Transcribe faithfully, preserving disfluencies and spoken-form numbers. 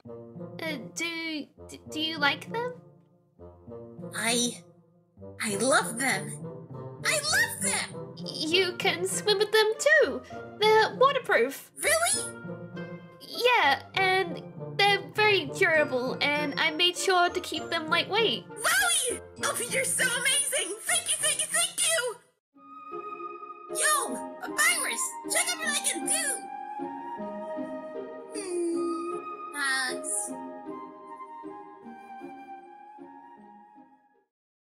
Uh, do, d- do you like them? I... I love them. I love them! You can swim with them too. They're waterproof. Really? Yeah, and they're very durable, and I made sure to keep them lightweight. Wowie! Oh, you're so amazing! Thank you, thank you, thank you! Yo, a virus! Check out what I can do!